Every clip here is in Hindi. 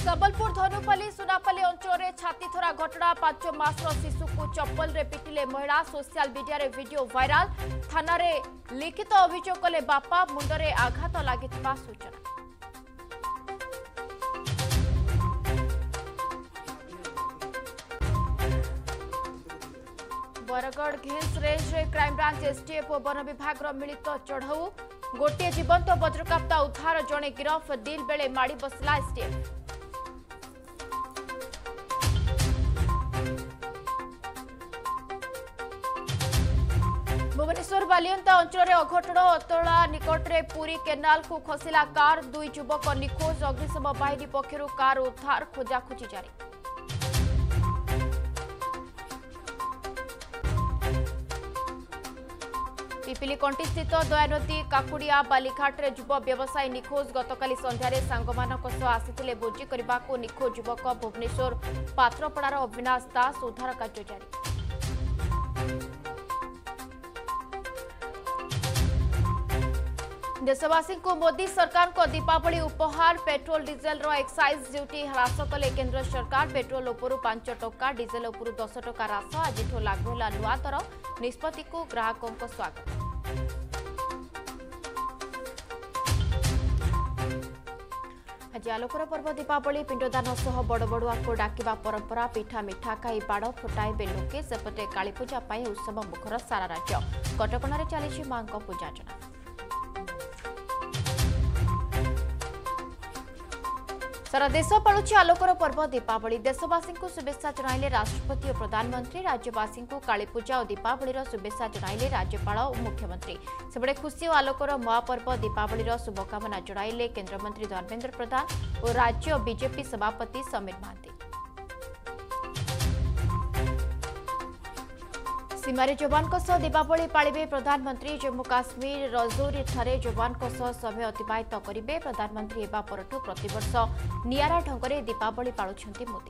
सबलपुर धनुपाली सुनापाली अंचल में छातीथरा घटना 5 मासर शिशु को चप्पल रे पिटिले महिला सोशल मीडिया रे वीडियो वायरल थाना रे लिखित अभियोग कले बापा मुंडरे आघात लागिथिबा सूचना। बरगढ़ घेंस रेंज रे क्राइमब्रांच एसटीएफ और वन विभाग मिलित चढ़ऊ गोटे जीवंत वज्रकाप्ता उद्धार जड़े गिरफ डील बेले माड़ी बसला एसटीएफ। भुवनेश्वर बालियंता अंचल में अघटन अतला निकट में पुरी केनाल को खसला कार 2 युवक निखोज अग्निशम बाहिनी पक्षर कार उद्धार खोजाखोजी जारी। पिपिली कंटी स्थित दयानदी काकुड़िया बालीघाट रे युव व्यवसायी निखोज गतकाली संध्यारे सांगमानक सह आसिथिले भोजी करबाको निखोज युवक भुवनेश्वर पात्रपड़ार अविनाश दास उद्धार कार्य जारी। देशवासी को मोदी सरकार को दीपावली उपहार पेट्रोल डीजेल रो एक्साइज ड्यूटी ह्रास कले केंद्र सरकार। पेट्रोल उपरू 5 टका डीजेल उपरू 10 टका ह्रास आज लागू होला नुआ दर निष्पत्ति को ग्राहकों को स्वागत। आज आलोकर पर्व दीपावली पिंडदान सह बड़ बड़ुआ को डाकिबा परंपरा पिठा मिठा खाई बाड़ फुटाइबे लोके सेपटे कालीपूजा पाई उत्सव मुखर सारा राज्य कटकणारे चली मां पूजार्चना। सारा देश पालुची आलोकर पर्व दीपावली देशवासी को शुभेच्छा जणाइले राष्ट्रपति और प्रधानमंत्री। राज्यवासी को कालीपूजा और दीपावली शुभेच्छा जणाइले राज्यपाल और मुख्यमंत्री। सेबड़े खुशी और आलोकर महापर्व दीपावली शुभकामना जणाइले केंद्रमंत्री धर्मेंद्र प्रधान और राज्य बीजेपी सभापति समीर महांती। सीमारे जवान दीपावली पालिबे प्रधानमंत्री। जम्मू काश्मीर रजौरी ठारे जवान समय अतिबाहित करेंगे प्रधानमंत्री एबा परठू प्रतिवर्ष नियारा ढंगरे दीपावली पालुछंती मोदी।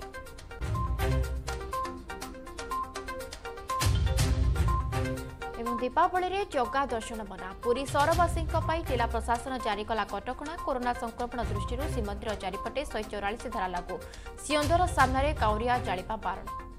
एवं दीपावली रे जगा दर्शन मना पुरी सहरवासी जिला प्रशासन जारी कला कटकणा। कोरोना संक्रमण दृष्टि श्रीमंदिर चारिपटे 144 धारा लागू। सिंहदर सामने काउरिया जालिपा बारण।